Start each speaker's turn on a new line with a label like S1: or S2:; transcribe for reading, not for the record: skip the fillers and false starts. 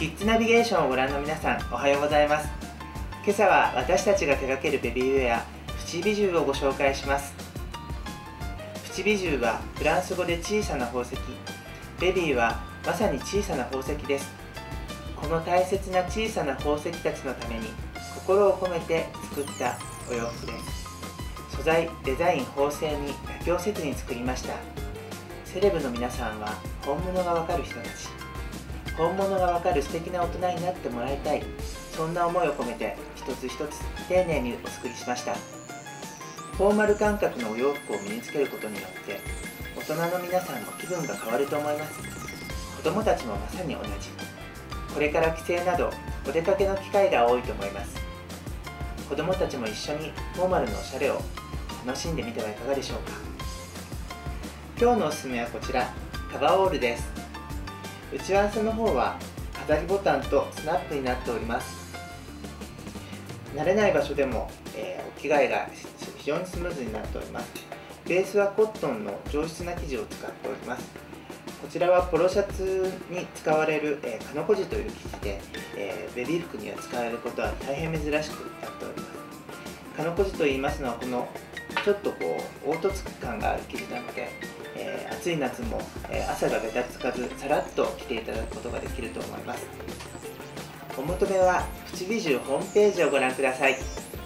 S1: キッズナビゲーションをご覧の皆さん、おはようございます。今朝は私たちが手掛けるベビーウェア、プチビジューをご紹介します。プチビジューはフランス語で小さな宝石、ベビーはまさに小さな宝石です。この大切な小さな宝石たちのために心を込めて作ったお洋服です。素材、デザイン、縫製に妥協せずに作りました。セレブの皆さんは本物がわかる人たち、本物がわかる素敵な大人になってもらいたい、そんな思いを込めて一つ一つ丁寧にお作りしました。フォーマル感覚のお洋服を身につけることによって大人の皆さんも気分が変わると思います。子供たちもまさに同じ。これから帰省などお出かけの機会が多いと思います。子供たちも一緒にフォーマルのおしゃれを楽しんでみてはいかがでしょうか。今日のおすすめはこちら、カバーオールです。内わせの方は飾りボタンとスナップになっております。慣れない場所でも、お着替えが非常にスムーズになっております。ベースはコットンの上質な生地を使っております。こちらはポロシャツに使われる、カノコジという生地で、ベビー服には使われることは大変珍しくなっております。カノコジと言いますのは、このちょっと凹凸感がある生地なので、暑い夏も、朝がべたつかずさらっと着ていただくことができると思います。お求めはプチビジューホームページをご覧ください。